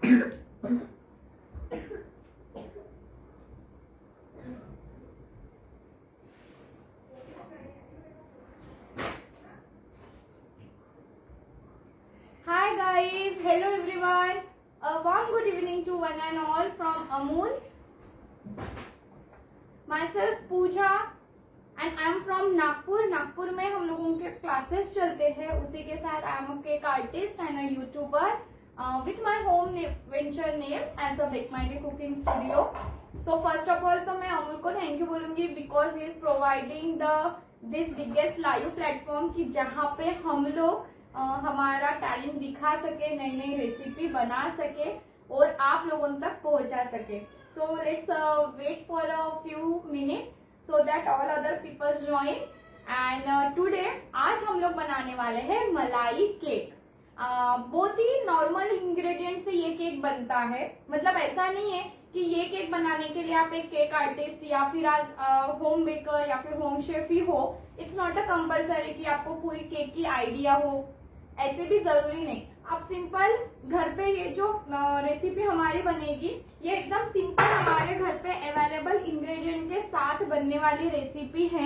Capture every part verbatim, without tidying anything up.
Hi guys, hello everyone. A warm good evening to one and all from Amul. Myself Pooja and I am from Nagpur. Nagpur में हम लोगों के classes चलते हैं. उसी के साथ I am a cake artist and a YouTuber uh, with my home venture name as a Bake My Day cooking studio. So first of all तो मैं अमूल को थैंक यू बोलूंगी because he is providing the this biggest live platform कि जहाँ पे हम लोग uh, हमारा टैलेंट दिखा सके, नई नई रेसिपी बना सके और आप लोगों तक पहुँचा सके. So let's uh, wait for a few minutes so that all other people join. And uh, today आज हम लोग बनाने वाले हैं मलाई केक. uh, बहुत ही नॉर्मल इंग्रेडिएंट से ये केक बनता है. मतलब ऐसा नहीं है कि ये केक बनाने के लिए आप एक केक आर्टिस्ट या फिर आज होम बेकर या फिर होम शेफ ही हो. इट्स नॉट अ कंपल्सरी कि आपको पूरी केक की आइडिया हो, ऐसे भी जरूरी नहीं. आप सिंपल घर पे ये जो रेसिपी हमारी बनेगी ये एकदम सिंपल हमारे घर पे अवेलेबल इंग्रेडिएंट के साथ बनने वाली रेसिपी है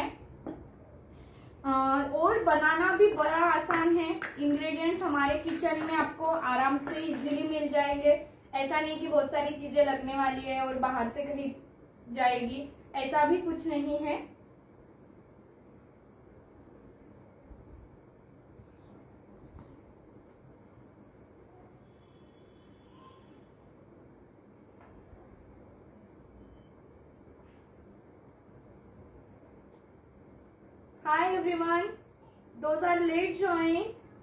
और बनाना भी बड़ा आसान है. इंग्रेडिएंट्स हमारे किचन में आपको आराम से इजीली मिल जाएंगे. ऐसा नहीं कि बहुत सारी चीजें लगने वाली है और बाहर से खरीद जाएगी, ऐसा भी कुछ नहीं है. Hi everyone, those are late join.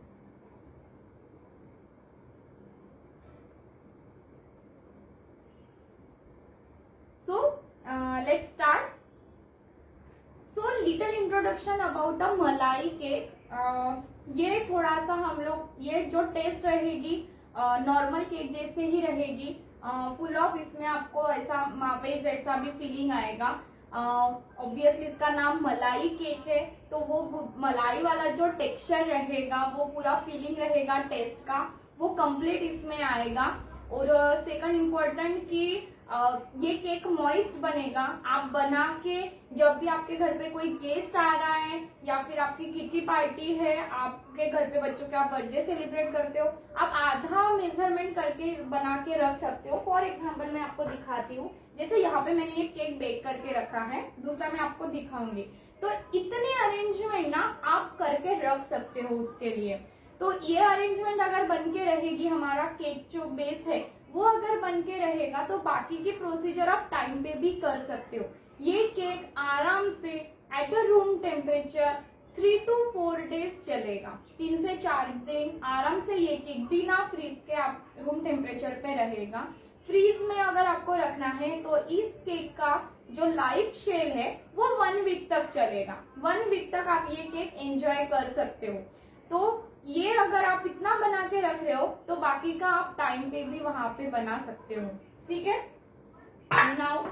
So uh, let's start. So little introduction about the मलाई cake. uh, ये थोड़ा सा हम लोग ये जो टेस्ट रहेगी नॉर्मल uh, केक जैसे ही रहेगी. फुल uh, ऑफ इसमें आपको ऐसा मावे जैसा भी फीलिंग आएगा. ऑब्वियसली uh, इसका नाम मलाई केक है तो वो मलाई वाला जो टेक्सचर रहेगा वो पूरा फीलिंग रहेगा टेस्ट का, वो कंप्लीट इसमें आएगा. और सेकंड इम्पोर्टेंट कि uh, ये केक मॉइस्ट बनेगा. आप बना के जब भी आपके घर पे कोई गेस्ट आ रहा है या फिर आपकी किटी पार्टी है, आपके घर पे बच्चों का बर्थडे सेलिब्रेट करते हो, आप आधा मेजरमेंट करके बना के रख सकते हो. फॉर एग्जाम्पल मैं आपको दिखाती हूँ. जैसे यहाँ पे मैंने एक केक बेक करके रखा है, दूसरा मैं आपको दिखाऊंगी. तो इतने अरेंजमेंट ना आप करके रख सकते हो उसके लिए. तो ये अरेंजमेंट अगर बन के रहेगी, हमारा केक जो बेस है वो अगर बन के रहेगा तो बाकी की प्रोसीजर आप टाइम पे भी कर सकते हो. ये केक आराम से at a room temperature three two four days चलेगा. तीन से चार दिन आराम से ये केक बिना फ्रीज के आप रूम टेम्परेचर पे रहेगा. फ्रीज में अगर आपको रखना है तो इस केक का जो लाइफ शेल है वो वन वीक तक चलेगा. वन वीक तक आप ये केक एंजॉय कर सकते हो. तो ये अगर आप इतना बना के रख रहे हो तो बाकी का आप टाइम पे भी वहां पे बना सकते हो. ठीक है. Now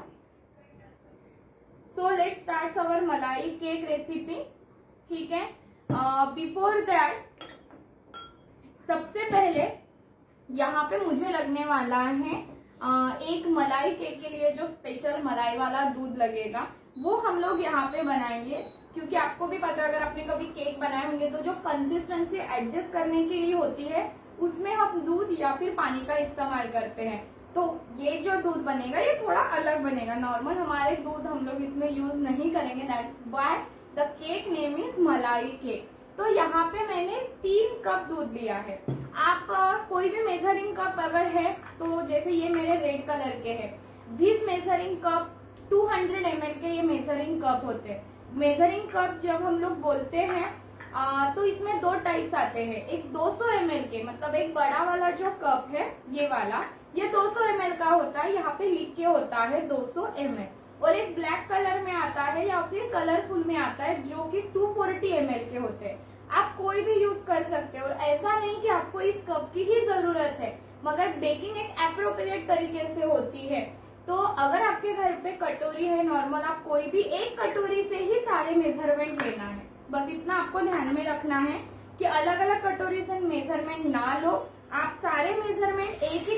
so let's start our malai cake recipe. ठीक है. बिफोर दैट सबसे पहले यहाँ पे मुझे लगने वाला है uh, एक मलाई केक के लिए जो स्पेशल मलाई वाला दूध लगेगा वो हम लोग यहाँ पे बनाएंगे. क्योंकि आपको भी पता है अगर आपने कभी केक बनाए होंगे तो जो कंसिस्टेंसी एडजस्ट करने के लिए होती है उसमें हम दूध या फिर पानी का इस्तेमाल करते हैं. तो ये जो दूध बनेगा ये थोड़ा अलग बनेगा. नॉर्मल हमारे दूध हम लोग इसमें यूज नहीं करेंगे. That's why the cake name is malai cake. तो यहाँ पे मैंने तीन कप दूध लिया है. आप uh, कोई भी मेजरिंग कप अगर है तो जैसे ये मेरे रेड कलर के है, this measuring cup two hundred M L के ये मेजरिंग कप होते हैं. मेजरिंग कप जब हम लोग बोलते हैं आ, तो इसमें दो टाइप्स आते हैं. एक दो सौ एम एल के, मतलब एक बड़ा वाला जो कप है ये वाला, ये दो सौ एम एल का होता है. यहाँ पे लिख के होता है दो सौ एम एल. और एक ब्लैक कलर में आता है या फिर कलरफुल में आता है जो कि टू फोर्टी एम एल के होते हैं. आप कोई भी यूज कर सकते हो. और ऐसा नहीं कि आपको इस कप की ही जरूरत है, मगर बेकिंग एक एप्रोप्रिएट तरीके से होती है. तो अगर आपके घर पे कटोरी है नॉर्मल, आप कोई भी एक कटोरी से ही सारे मेजरमेंट लेना है. बस इतना आपको ध्यान में रखना है कि अलग अलग कटोरी से मेजरमेंट ना लो. आप सारे मेजरमेंट एक ही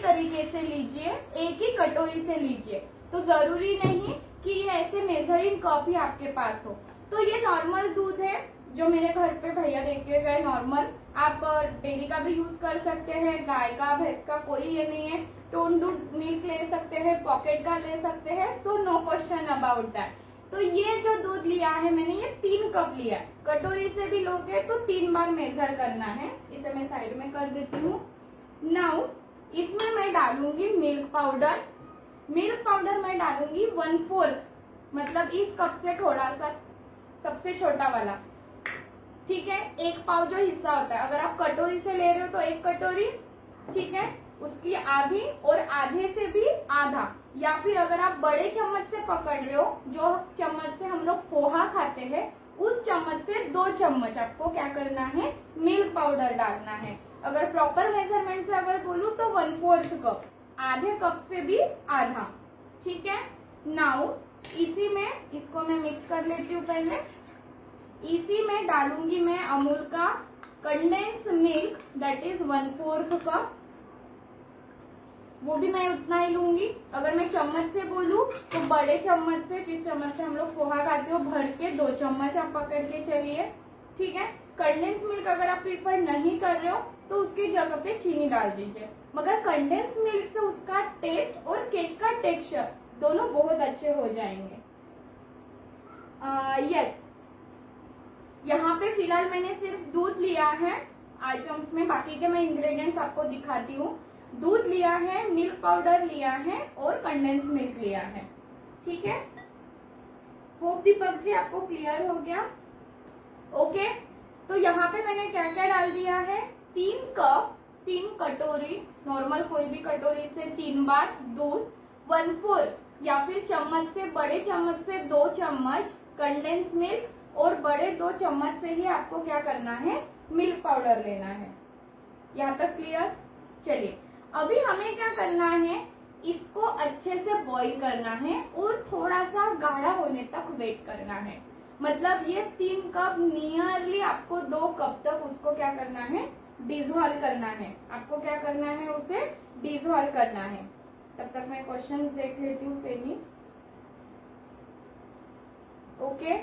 तरीके से लीजिए, एक ही कटोरी से लीजिए। तो जरूरी नहीं कि ये ऐसे मेजरिंग कप ही आपके पास हो। तो ये नॉर्मल दूध है जो मेरे घर पे भैया देके गए, नॉर्मल। आप डेयरी का भी यूज कर सकते हैं, गाय का, भैंस का, कोई ये नहीं है। टोन दूध मिल्क ले सकते हैं, पॉकेट का ले सकते हैं, so no question about that. तो ये जो दूध लिया है मैंने, ये तीन कप लिया है। कटोरी से भी लोगे तो तीन बार मेजर करना है। इसे मैं साइड में कर देती हूँ। नाउ इसमें मैं डालूंगी मिल्क पाउडर। मिल्क पाउडर मैं डालूंगी वन फोर्थ, मतलब इस कप से थोड़ा सा, सबसे छोटा वाला, ठीक है। एक पाव जो हिस्सा होता है, अगर आप कटोरी से ले रहे हो तो एक कटोरी, ठीक है, उसकी आधी और आधे से भी आधा, या फिर अगर आप बड़े चम्मच से पकड़ रहे हो, जो चम्मच से हम लोग पोहा खाते हैं, उस चम्मच से दो चम्मच आपको क्या करना है, मिल्क पाउडर डालना है। अगर प्रॉपर मेजरमेंट से अगर बोलूं तो वन फोर्थ कप, आधे कप से भी आधा, ठीक है। नाउ इसी में इसको मैं मिक्स कर लेती हूँ। पहले इसी में डालूंगी मैं अमूल का condensed milk, that is one fourth cup, वो भी मैं उतना ही लूंगी। अगर मैं चम्मच से बोलूं तो बड़े चम्मच से, जिस चम्मच से हम लोग पोहा खाते हो, भर के दो चम्मच आप पकड़ के चलिए, ठीक है। कंडेंस मिल्क अगर आप प्रीफर नहीं कर रहे हो तो उसकी जगह पे चीनी डाल दीजिए, मगर कंडेंस मिल्क से उसका टेस्ट और केक का टेक्सचर दोनों बहुत अच्छे हो जाएंगे। यस, यहाँ पे फिलहाल मैंने सिर्फ दूध लिया है आइटम्स में, बाकी के मैं इंग्रेडिएंट्स आपको दिखाती हूँ। दूध लिया है, मिल्क पाउडर लिया है और कंडेंस मिल्क लिया है, ठीक है। होप दीपक जी आपको क्लियर हो गया। ओके, तो यहाँ पे मैंने क्या क्या डाल दिया है, तीन कप, तीन कटोरी, नॉर्मल कोई भी कटोरी से तीन बार दूध, वन फोर या फिर चम्मच से, बड़े चम्मच से दो चम्मच कंडेंस मिल्क, और बड़े दो चम्मच से ही आपको क्या करना है, मिल्क पाउडर लेना है। यहाँ तक क्लियर। चलिए अभी हमें क्या करना है, इसको अच्छे से बॉईल करना है और थोड़ा सा गाढ़ा होने तक वेट करना है। मतलब ये तीन कप नियरली आपको दो कप तक उसको क्या करना है, डिजोल्व करना है। आपको क्या करना है, उसे डिजोल्व करना है। तब तक मैं क्वेश्चन देख लेती हूँ पेनी। ओके,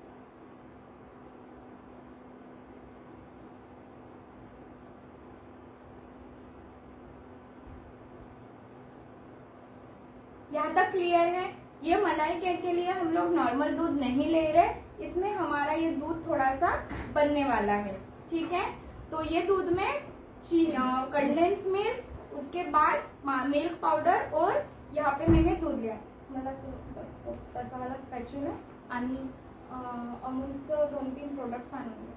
यहाँ तक क्लियर है। ये मलाई केक के लिए हम लोग नॉर्मल दूध नहीं ले रहे, इसमें हमारा ये दूध थोड़ा सा बनने वाला है, ठीक है। तो ये दूध में कंडेंस मिल्क, उसके बाद मिल्क पाउडर, और यहाँ पे मैंने दूध लिया, मतलब तसा वाला स्पॅच्युला आणि अमूलचं दोन तीन प्रोडक्ट्स आणूंगे।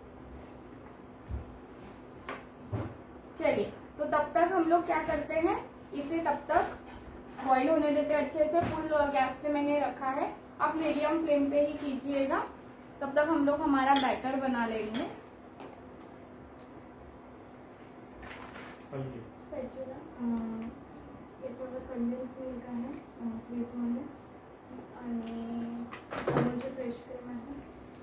चलिए, तो तब तक हम लोग क्या करते हैं, इसे तब तक बॉईल होने देते अच्छे से। फुल गैस पे मैंने रखा है, आप मीडियम फ्लेम पे ही कीजिएगा। तब तक हम लोग हमारा बैटर बना लेंगे। याच्यावर कंडेन्स मिल्क आहे प्लेटमध्ये आणि अमूलची फ्रेश क्रीम आहे।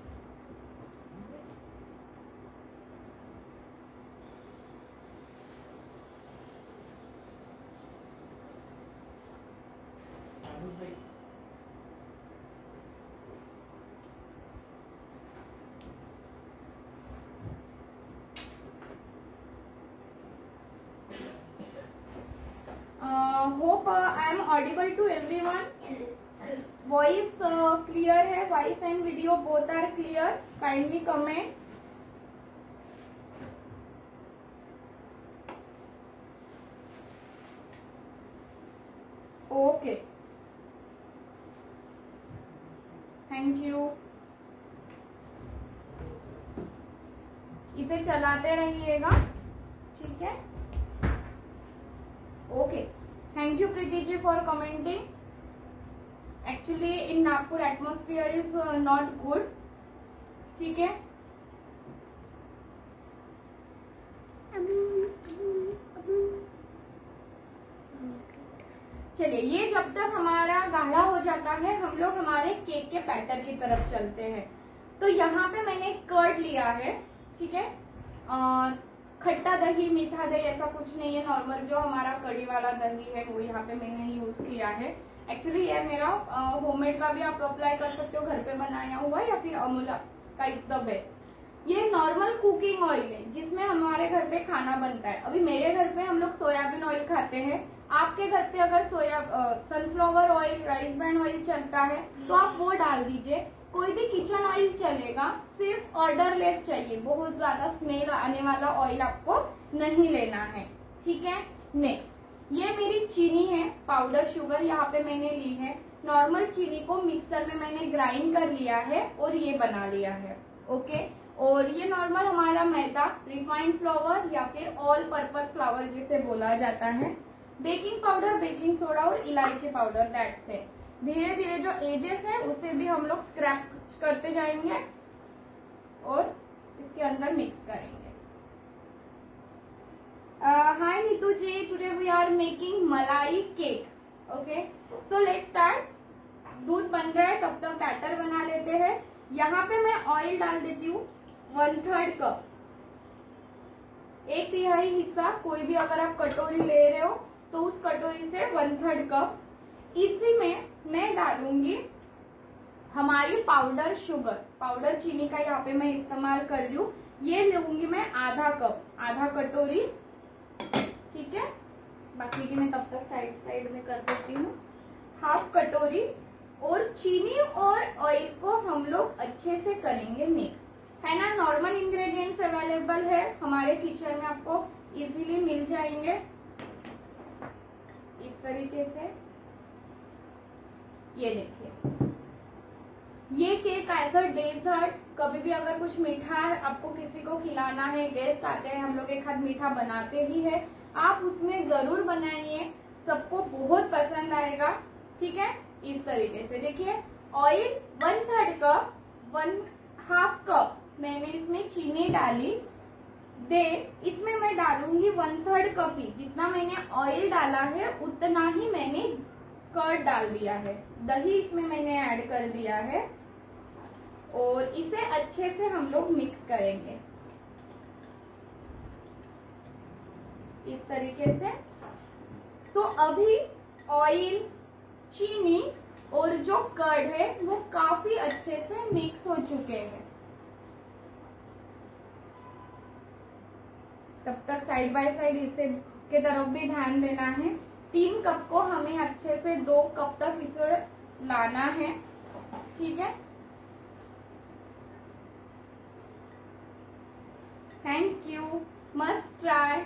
Hope I am audible to everyone. Voice clear है, voice and video both are clear, kindly comment. Okay, thank you. इसे चलाते रहिएगा, ठीक है। Okay, thank you Preeti ji for commenting. Actually in Nagpur atmosphere is not good, ठीक है। चलिए, ये जब तक हमारा गाढ़ा हो जाता है, हम लोग हमारे केक के बैटर की तरफ चलते हैं। तो यहाँ पे मैंने कर्ड लिया है, ठीक है। खट्टा दही, मीठा दही ऐसा कुछ नहीं है, नॉर्मल जो हमारा कड़ी वाला दही है वो यहाँ पे मैंने यूज किया है। एक्चुअली ये मेरा होममेड का भी आप अप्लाई कर सकते हो, घर पे बनाया हुआ, या फिर अमूल का इज द बेस्ट। ये नॉर्मल कुकिंग ऑयल है जिसमें हमारे घर पे खाना बनता है। अभी मेरे घर पे हम लोग सोयाबीन ऑयल खाते हैं, आपके घर पे अगर soya sunflower oil, rice brand oil चलता है तो आप वो डाल दीजिए। कोई भी किचन ऑयल चलेगा, सिर्फ ऑर्डरलेस चाहिए, बहुत ज्यादा स्मेल आने वाला ऑयल आपको नहीं लेना है, ठीक है। नेक्स्ट, ये मेरी चीनी है, पाउडर शुगर यहाँ पे मैंने ली है। नॉर्मल चीनी को मिक्सर में मैंने ग्राइंड कर लिया है और ये बना लिया है, ओके। और ये नॉर्मल हमारा मैदा, रिफाइंड फ्लावर या फिर ऑल पर्पस फ्लावर जिसे बोला जाता है। बेकिंग पाउडर, बेकिंग सोडा और इलायची पाउडर, दैट्स इट। धीरे धीरे जो एजेस है उसे भी हम लोग स्क्रैप करते जाएंगे और इसके अंदर मिक्स करेंगे। Hi Neetu ji, today we are making malai cake, okay. So let's start. दूध बन रहा है, तब तक बैटर बना लेते हैं। यहाँ पे मैं ऑयल डाल देती हूँ वन थर्ड कप, एक तिहाई हिस्सा, कोई भी अगर आप कटोरी ले रहे हो तो उस कटोरी से वन थर्ड कप। इसी में मैं डालूंगी हमारी पाउडर शुगर, पाउडर चीनी का यहाँ पे मैं इस्तेमाल कर रही हूँ। ये लूंगी मैं आधा कप, आधा कटोरी, ठीक है। बाकी की मैं तब तक साइड साइड में कर देती हूँ। हाफ कटोरी। और चीनी और ऑयल को हम लोग अच्छे से करेंगे मिक्स, है ना। नॉर्मल इंग्रेडिएंट्स अवेलेबल है हमारे किचन में, आपको इजीली मिल जाएंगे इस तरीके से। ये देखिए, ये केक एज अ डेजर्ट, कभी भी अगर कुछ मीठा आपको किसी को खिलाना है, गेस्ट आते हैं, हम लोग एक हाथ मीठा बनाते ही है, आप उसमें जरूर बनाइए, सबको बहुत पसंद आएगा, ठीक है। इस तरीके से देखिए, oil one third cup, one half cup मैंने इसमें चीनी डाली। देन इसमें मैं डालूंगी वन थर्ड कप ही, जितना मैंने ऑयल डाला है उतना ही मैंने कर्ड डाल दिया है। दही इसमें मैंने ऐड कर दिया है और इसे अच्छे से हम लोग मिक्स करेंगे इस तरीके से। सो अभी ऑयल, चीनी और जो कर्ड है वो काफी अच्छे से मिक्स हो चुके हैं। तब तक साइड बाय साइड इसे के तरफ भी ध्यान देना है। तीन कप को हमें अच्छे से दो कप तक इसे लाना है, ठीक है। Thank you, must try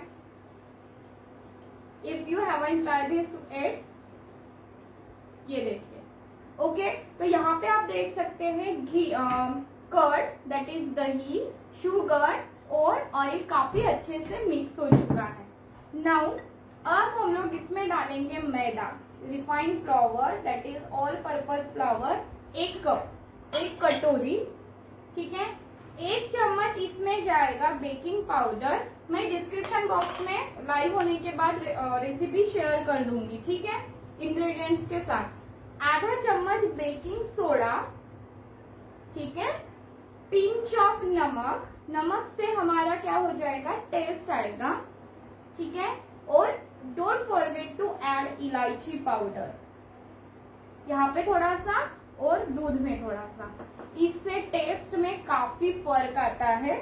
if you haven't try this it. ये देखिए, ओके। तो यहाँ पे आप देख सकते हैं ghee, curd that is dahi, sugar और ऑयल काफी अच्छे से मिक्स हो चुका है। नाउ अब हम लोग इसमें डालेंगे maida, refined flour that is all purpose flour, एक कप, एक कटोरी, ठीक है। एक चम्मच इसमें जाएगा बेकिंग पाउडर। मैं डिस्क्रिप्शन बॉक्स में लाइव होने के बाद रेसिपी शेयर कर दूंगी, ठीक है, इंग्रेडिएंट्स के साथ। आधा चम्मच बेकिंग सोडा, ठीक है। पिंच ऑफ नमक, नमक से हमारा क्या हो जाएगा, टेस्ट आएगा, ठीक है। और don't forget to add elaichi powder, यहाँ पे थोड़ा सा और दूध में थोड़ा सा, इससे टेस्ट में काफी फर्क आता है।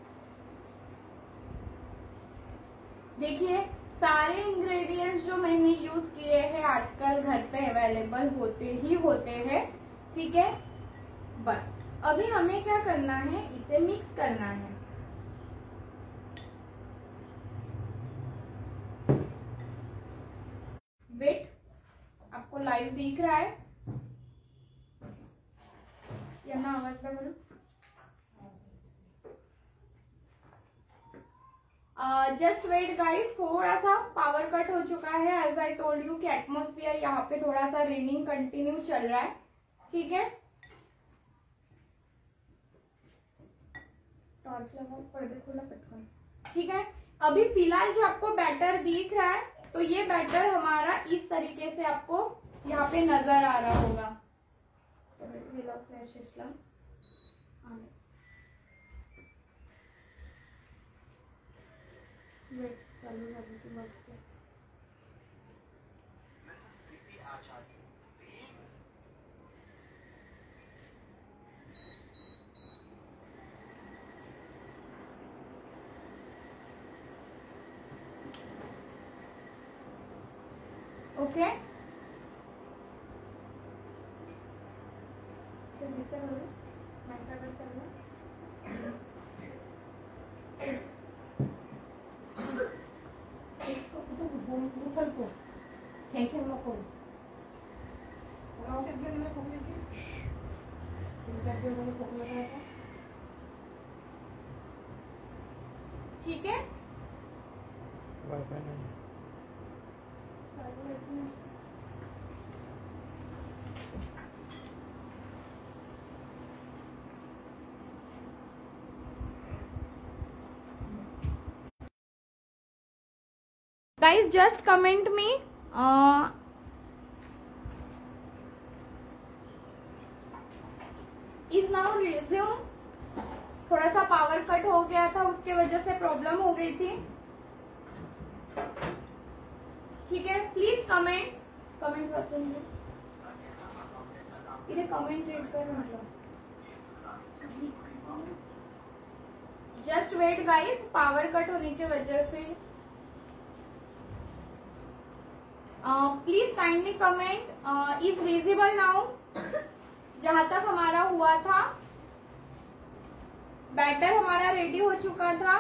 देखिए, सारे इंग्रेडिएंट्स जो मैंने यूज किए हैं आजकल घर पे अवेलेबल होते ही होते हैं, ठीक है। बस अभी हमें क्या करना है, इसे मिक्स करना है। वेट, आपको लाइव दिख रहा है या ना? आवाज का बोलो। जस्ट वेट गाइस, थोड़ा सा पावर कट हो चुका है। एज आई टोल्ड यू कि एटमॉस्फेयर यहाँ पे थोड़ा सा रेनिंग कंटिन्यू चल रहा है, ठीक है। टॉर्च लगाओ, पर्दे खोला पटकन, ठीक है। अभी फिलहाल जो आपको बैटर दिख रहा है, तो ये बैटर हमारा इस तरीके से आपको यहाँ पे नजर आ रहा होगा। वेट चालू झाली की बघते. ओके टेंशन नको. औषध घेऊन खोकल्याची तुमच्या दिवसाला खोकला करायचा. ठीक है. वाईफाई नहीं. Guys, just comment me. Uh, is now resume. थोड़ा सा पावर कट हो गया था, उसके वजह से प्रॉब्लम हो गई थी. ठीक है, प्लीज कमेंट. कमेंट पसंद है इधर कमेंट रीड कर. मतलब just wait guys, power cut होने की वजह से. Please kindly comment is visible now. जहां तक हमारा हुआ था, बैटर हमारा रेडी हो चुका था.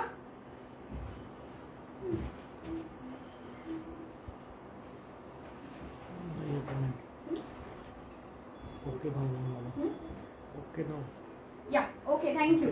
Okay okay no yeah okay thank you.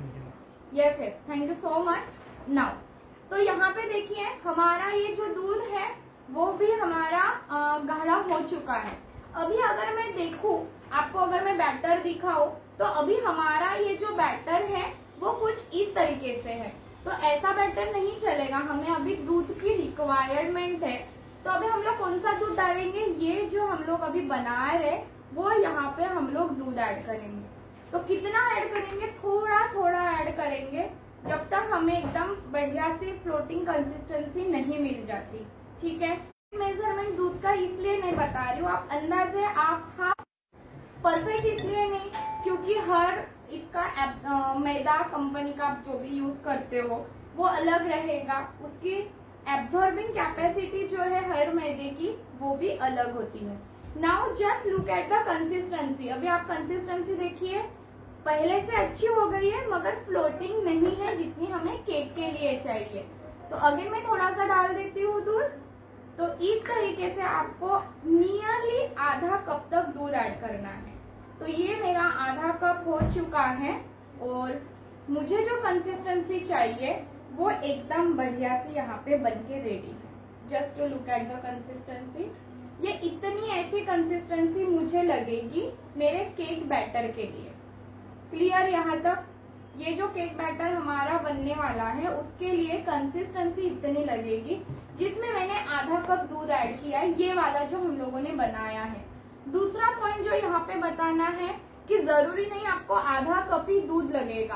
Yes yes thank you so much. Now तो यहाँ पे देखिए हमारा ये जो दूध है वो भी हमारा गाढ़ा हो चुका है. अभी अगर मैं देखूं, आपको अगर मैं बैटर दिखाऊं, तो अभी हमारा ये जो बैटर है वो कुछ इस तरीके से है. तो ऐसा बैटर नहीं चलेगा, हमें अभी दूध की रिक्वायरमेंट है. तो अभी हम लोग कौन सा दूध डालेंगे, ये जो हम लोग अभी बना रहे वो यहाँ पे हम लोग दूध ऐड करेंगे. तो कितना ऐड करेंगे, थोड़ा थोड़ा ऐड करेंगे जब तक हमें एकदम बढ़िया सी फ्लोटिंग कंसिस्टेंसी नहीं मिल जाती. ठीक है, मेजरमेंट दूध का इसलिए नहीं बता रही हूँ, आप अंदाजे आप हाफ परफेक्ट इसलिए नहीं क्योंकि हर इसका मैदा कंपनी का आप जो भी यूज करते हो वो अलग रहेगा. उसकी एब्जॉर्बिंग कैपेसिटी जो है हर मैदे की वो भी अलग होती है. Now just look at the consistency. अभी आप कंसिस्टेंसी देखिए, पहले से अच्छी हो गई है मगर फ्लोटिंग नहीं है जितनी हमें केक के लिए चाहिए. तो अगर मैं थोड़ा सा डाल देती हूँ दूध, तो इस तरीके से आपको नियरली आधा कप तक दूध ऐड करना है. तो ये मेरा आधा कप हो चुका है और मुझे जो कंसिस्टेंसी चाहिए वो एकदम बढ़िया से यहाँ पे बन के रेडी है. Just to look at the consistency. ये इतनी ऐसी कंसिस्टेंसी मुझे लगेगी मेरे केक बैटर के लिए. क्लियर यहाँ तक? ये जो केक बैटर हमारा बनने वाला है उसके लिए कंसिस्टेंसी इतनी लगेगी जिसमें मैंने आधा कप दूध ऐड किया है, ये वाला जो हम लोगों ने बनाया है. दूसरा पॉइंट जो यहाँ पे बताना है कि जरूरी नहीं आपको आधा कप ही दूध लगेगा.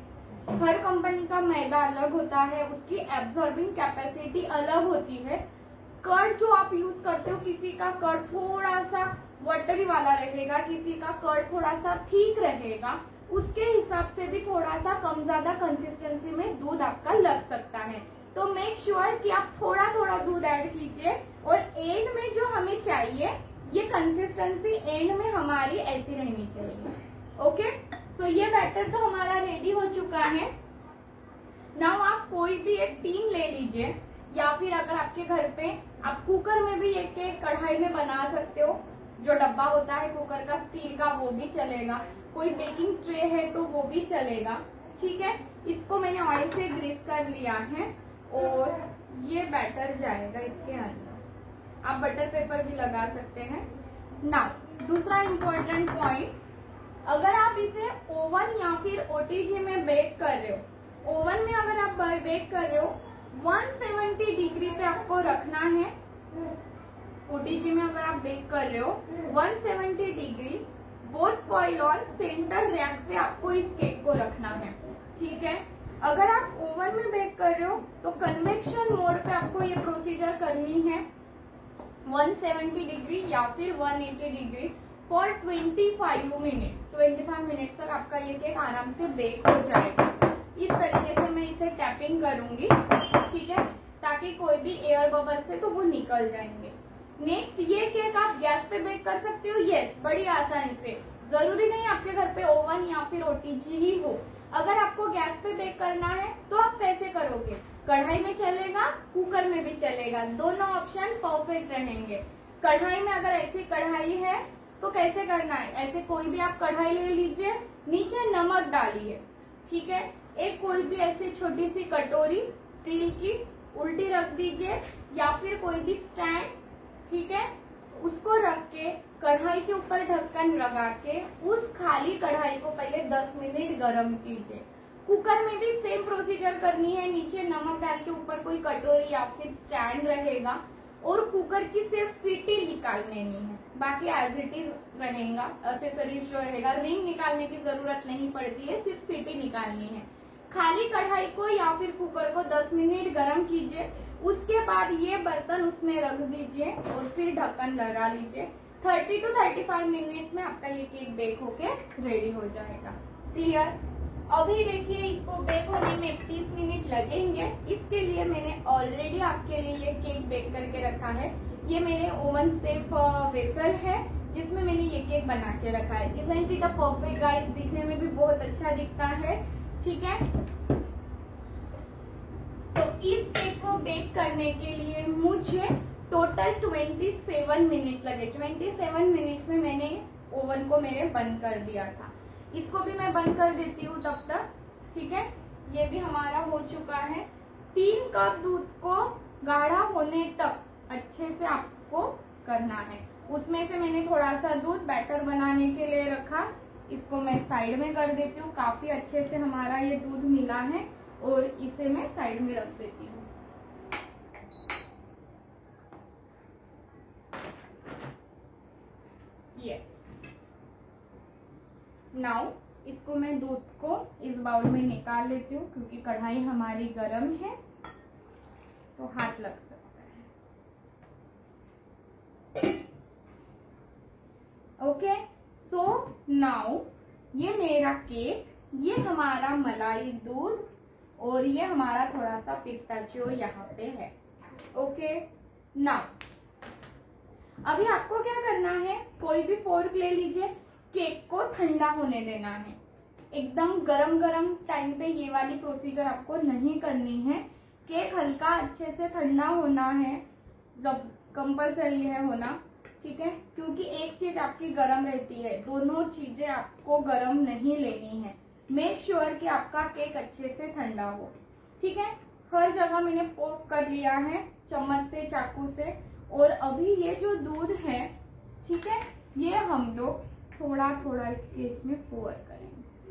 हर कंपनी का मैदा अलग होता है, उसकी एब्जॉर्बिंग कैपेसिटी अलग होती है. कर्ड जो आप यूज करते हो, किसी का कर्ड थोड़ा सा वाटरी वाला रहेगा, किसी का कर्ड थोड़ा सा ठीक रहेगा, उसके हिसाब से भी थोड़ा सा कम ज्यादा कंसिस्टेंसी में दूध आपका लग सकता है. तो मेक श्योर कि आप थोड़ा थोड़ा दूध ऐड कीजिए और एंड में जो हमें चाहिए ये कंसिस्टेंसी एंड में हमारी ऐसी रहनी चाहिए. ओके, सो ये बैटर तो हमारा रेडी हो चुका है. नाउ आप कोई भी एक टीन ले लीजिए या फिर अगर आपके घर पे आप कुकर में भी एक एक कढ़ाई में बना सकते हो. जो डब्बा होता है कुकर का स्टील का वो भी चलेगा. कोई बेकिंग ट्रे है तो वो भी चलेगा. ठीक है, इसको मैंने ऑयल से ग्रीस कर लिया है और ये बैटर जाएगा इसके अंदर. आप बटर पेपर भी लगा सकते हैं. नाउ दूसरा इम्पोर्टेंट पॉइंट, अगर आप इसे ओवन या फिर ओटीजी में बेक कर रहे हो, ओवन में अगर आप बेक कर रहे हो एक सौ सत्तर डिग्री पे आपको रखना है. ओटीजी में अगर आप बेक कर रहे हो एक सौ सत्तर डिग्री बोथ कॉइल और सेंटर रैक पे आपको इस केक को रखना है. ठीक है, अगर आप ओवन में बेक कर रहे हो तो कन्वेक्शन मोड पे आपको ये प्रोसीजर करनी है वन सेवेंटी डिग्री या फिर one eighty degree for twenty five minutes. Twenty five minutes तक आपका ये केक आराम से बेक हो जाएगा। इस तरीके से मैं इसे टैपिंग करूंगी, ठीक है, ताकि कोई भी एयर बबल से तो वो निकल जाएंगे। नेक्स्ट, ये केक आप गैस पे बेक कर सकते हो, यस, बड़ी आसानी से। जरूरी नहीं आपके घर पे ओवन या फिर ओटीजी ही हो। अगर आपको गैस पे बेक करना है तो आप कैसे करोगे? कढ़ाई में चलेगा, कुकर में भी चलेगा, दोनों ऑप्शन परफेक्ट रहेंगे। कढ़ाई में अगर ऐसी कढ़ाई है तो कैसे करना है? ऐसे कोई भी आप कढ़ाई ले लीजिए, नीचे नमक डालिए, ठीक है। एक कोई भी ऐसी छोटी सी कटोरी स्टील की उल्टी रख दीजिए या फिर कोई भी स्टैंड, ठीक है, उसको रख के कढ़ाई के ऊपर ढक्कन लगा के उस खाली कढ़ाई को पहले दस मिनट गरम कीजिए। कुकर में भी सेम प्रोसीजर करनी है, नीचे नमक डाल के ऊपर कोई कटोरी या फिर स्टैंड रहेगा और कुकर की सिर्फ सीटी निकाल लेनी है, बाकी एज इट इज रहेगा। एक्सेसरीज जो रहेगा, रिंग निकालने की जरूरत नहीं पड़ती है, सिर्फ सीटी निकालनी है। खाली कढ़ाई को या फिर कुकर को दस मिनट गरम कीजिए, उसके बाद ये बर्तन उसमें रख दीजिए और फिर ढक्कन लगा लीजिए। Thirty to thirty five minutes में आपका ये केक बेक होके रेडी हो जाएगा। क्लियर? अभी देखिए इसको बेक होने में तीस मिनट लगेंगे। इसके लिए मैंने ऑलरेडी आपके लिए ये केक बेक करके रखा है। ये मेरे ओवन सेफ वेसल है जिसमें मैंने ये केक बना के रखा है। Isn't it a perfect guys? दिखने में भी बहुत अच्छा दिखता है, ठीक है। तो इस केक को बेक करने के लिए मुझे टोटल सत्ताईस मिनट्स लगे। सत्ताईस मिनट्स में मैंने ओवन को मेरे बंद कर दिया था। इसको भी मैं बंद कर देती हूँ तब तक, ठीक है। ये भी हमारा हो चुका है। तीन कप दूध को गाढ़ा होने तक अच्छे से आपको करना है। उसमें से मैंने थोड़ा सा दूध बैटर बनाने के लिए रखा, इसको मैं साइड में कर देती हूँ। काफी अच्छे से हमारा ये दूध मिला है और इसे मैं साइड में रख देती हूँ। यस, नाउ इसको मैं दूध को इस बाउल में निकाल लेती हूँ क्योंकि कढ़ाई हमारी गर्म है तो हाथ लग सकता है। ओके, सो नाउ ये मेरा केक, ये हमारा मलाई दूध और ये हमारा थोड़ा सा पिस्ताचियो यहाँ पे है। ओके, नाउ अभी आपको क्या करना है, कोई भी फोर्क ले लीजिए, केक को ठंडा होने देना है। एकदम गरम गरम टाइम पे ये वाली प्रोसीजर आपको नहीं करनी है। केक हल्का अच्छे से ठंडा होना है, जब कंपल्सरी है होना, ठीक है, क्योंकि एक चीज आपकी गरम रहती है, दोनों चीजें आपको गरम नहीं लेनी है। मेक श्योर sure कि आपका केक अच्छे से ठंडा हो, ठीक है। हर जगह मैंने पोक कर लिया है चम्मच से, चाकू से। और अभी ये जो दूध है, ठीक है, ये हम लोग थोड़ा थोड़ा इसके इसमें पोर करेंगे,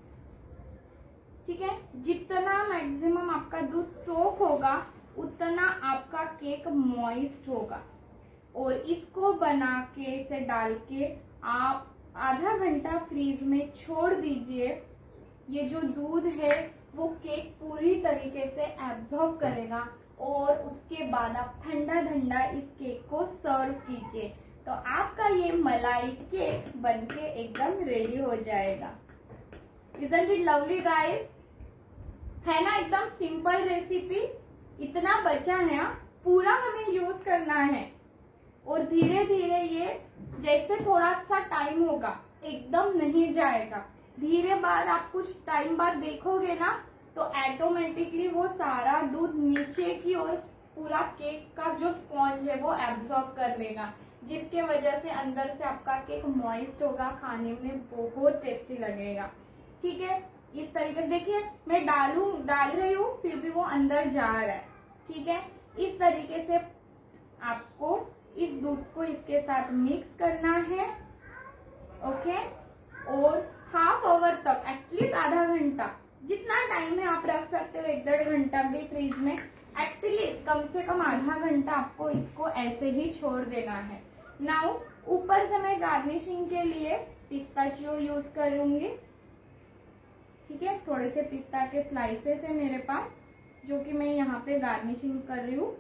ठीक है। जितना मैक्सिमम आपका दूध सोख होगा उतना आपका केक मॉइस्ट होगा। और इसको बना के, इसे डाल के आप आधा घंटा फ्रीज में छोड़ दीजिए। ये जो दूध है वो केक पूरी तरीके से एब्जॉर्ब करेगा और उसके बाद आप ठंडा ठंडा इस केक को सर्व कीजिए तो आपका ये मलाई केक बनके एकदम रेडी हो जाएगा। Isn't it lovely guys? है ना, एकदम सिंपल रेसिपी। इतना बचा है, पूरा हमें यूज करना है और धीरे धीरे ये जैसे थोड़ा सा टाइम होगा एकदम नहीं जाएगा। धीरे बाद आप कुछ टाइम बाद देखोगे ना तो ऑटोमेटिकली वो सारा दूध नीचे की ओर पूरा केक का जो स्पॉन्ज है वो एब्जॉर्ब कर लेगा, जिसके वजह से अंदर से आपका केक मॉइस्ट होगा, खाने में बहुत टेस्टी लगेगा, ठीक है। इस तरीके से देखिए मैं डालू डाल रही हूँ फिर भी वो अंदर जा रहा है, ठीक है। इस तरीके से आपको इस दूध को इसके साथ मिक्स करना है, ओके। और हाफ आवर तक, एटलीस्ट आधा घंटा, जितना टाइम है आप रख सकते हो, एक डेढ़ घंटा भी फ्रीज में, एटलीस्ट कम से कम आधा घंटा आपको इसको ऐसे ही छोड़ देना है। नाउ ऊपर से मैं गार्निशिंग के लिए पिस्ताचियो यूज करूंगी, ठीक है। थोड़े से पिस्ता के स्लाइसेस है मेरे पास, जो कि मैं यहाँ पे गार्निशिंग कर रही हूँ।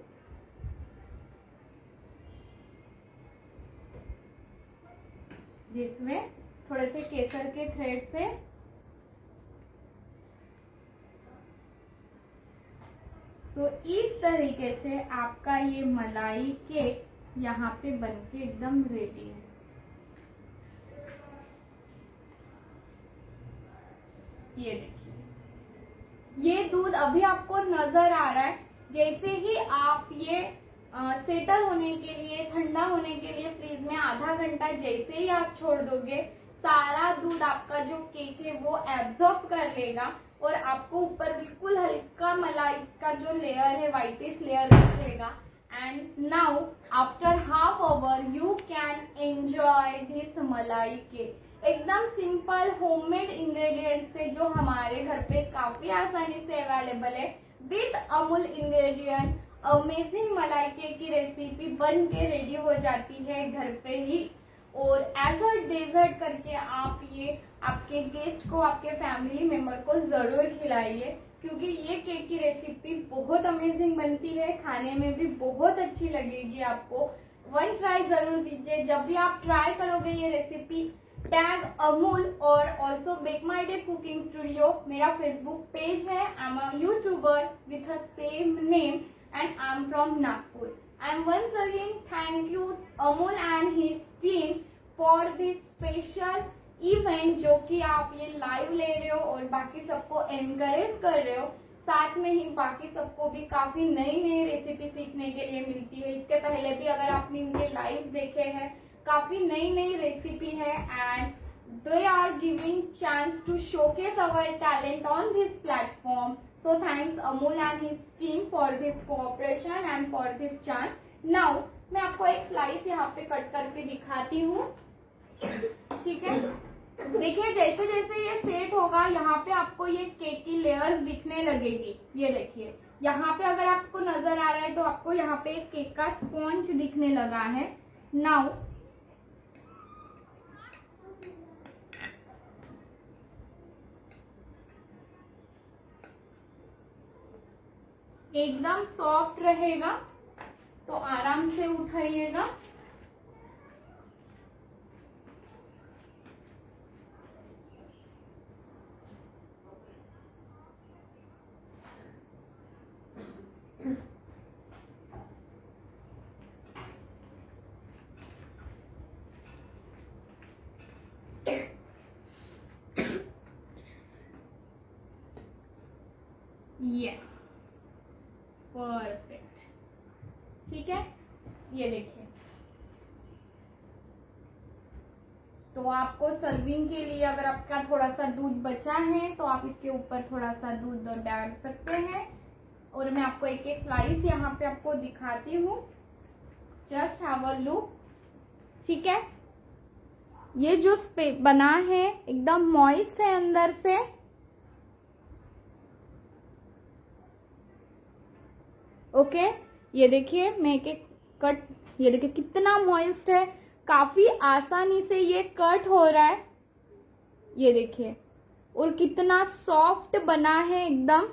जिसमें थोड़े से केसर के थ्रेड से सो इस तरीके से आपका ये मलाई केक यहाँ पे बनके एकदम रेडी है। ये देखिए, ये दूध अभी आपको नजर आ रहा है। जैसे ही आप ये सेटल होने के लिए, ठंडा होने के लिए फ्रीज में आधा घंटा जैसे ही आप छोड़ दोगे, सारा दूध आपका जो केक है वो एब्जॉर्ब कर लेगा और आपको ऊपर बिल्कुल हल्का मलाई का जो लेयर है, व्हाइटिश लेयर दिखेगा। And now after half hour you can enjoy this malai cake. एकदम सिंपल होममेड इंग्रेडिएंट से, जो हमारे घर पे काफी आसानी से अवेलेबल है, with Amul ingredient amazing malai cake की रेसिपी बन के रेडी हो जाती है घर पे ही। और एज अ डेजर्ट करके आप ये आपके गेस्ट को, आपके फैमिली मेंबर को जरूर खिलाइए, क्योंकि ये केक की रेसिपी बहुत अमेजिंग बनती है, खाने में भी बहुत अच्छी लगेगी आपको। वन ट्राई जरूर दीजिए। जब भी आप ट्राई करोगे ये रेसिपी, टैग अमूल और also Bake My Day cooking studio, मेरा फेसबुक पेज है। I am a YouTuber with a same name and I'm from Nagpur. And once again thank you Amul and his team for this special event, जो कि आप ये live ले रहे हो और बाकी सबको एनकरेज कर रहे हो। साथ में ही बाकी सबको भी काफी नई नई रेसिपी सीखने के लिए मिलती है। इसके पहले भी अगर आपने इनके लाइव देखे हैं, काफी नई नई रेसिपी है and they are giving chance to showcase our talent on this platform. So thanks Amul and his team for this cooperation and for this chance. Now मैं आपको एक स्लाइस यहाँ पे कट करके दिखाती हूँ, ठीक है। देखिए, जैसे जैसे ये सेट होगा, यहाँ पे आपको ये केक की लेयर्स दिखने लगेगी। ये देखिए, यहाँ पे अगर आपको नजर आ रहा है तो आपको यहाँ पे एक केक का स्पॉन्ज दिखने लगा है। नाउ एकदम सॉफ्ट रहेगा, तो आराम से उठाइएगा। यस, परफेक्ट, ठीक है। ये देखिए, तो आपको सर्विंग के लिए अगर आपका थोड़ा सा दूध बचा है तो आप इसके ऊपर थोड़ा सा दूध डाल सकते हैं। और मैं आपको एक एक स्लाइस यहाँ पे आपको दिखाती हूँ, जस्ट हैव अ लुक, ठीक है। ये जो बना है एकदम मॉइस्ट है अंदर से। ओके okay, ये देखिए, मैं एक एक कट, ये देखिए कितना मॉइस्ट है, काफी आसानी से ये कट हो रहा है। ये देखिए, और कितना सॉफ्ट बना है एकदम।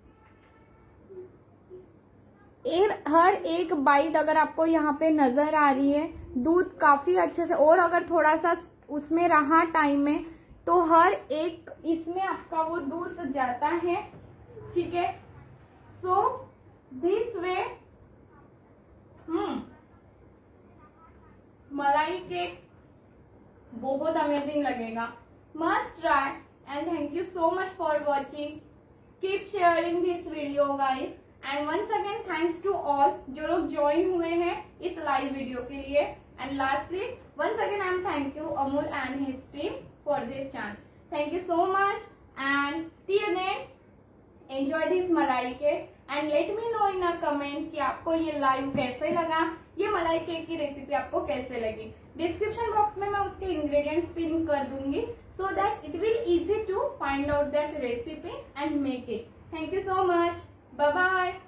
एर, हर एक बाइट अगर आपको यहाँ पे नजर आ रही है, दूध काफी अच्छे से, और अगर थोड़ा सा उसमें रहा टाइम में तो हर एक इसमें आपका वो दूध जाता है, ठीक है। सो दिस वे हम्म मलाई केक बहुत अमेजिंग लगेगा। Must try and thank you so much for watching. Keep sharing this video guys, and once again thanks to all जो लोग ज्वाइन हुए हैं इस लाइव वीडियो के लिए। And lastly once again I am thank you Amul and his team for this chance. Thank you so much and till then enjoy this malai cake and let me know in a comment कि आपको ये live कैसे लगा, ये मलाई cake की recipe आपको कैसे लगी। डिस्क्रिप्शन बॉक्स में मैं उसके इंग्रेडिएंट्स पिन कर दूंगी, so that it will easy to find out that recipe and make it. Thank you so much. Bye bye.